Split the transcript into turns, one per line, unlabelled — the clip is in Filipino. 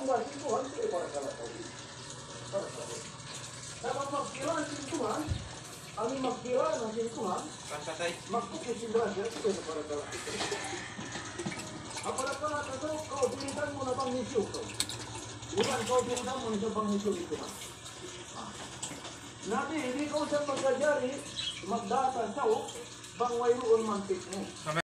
Tuhan, hindi para sa lahat. Para sa lahat. Dapat magkira ng Tuhan, ang magkira ng Tuhan, magpukisin siya, ito para sa lahat. Apalagi na ito, kautilitan mo na pang nisyo ito. Bukan kautilitan mo na sa pang nisyo ito. Nabi, hindi ko sa magkajari, magdata sa bang mayroon mantik mo.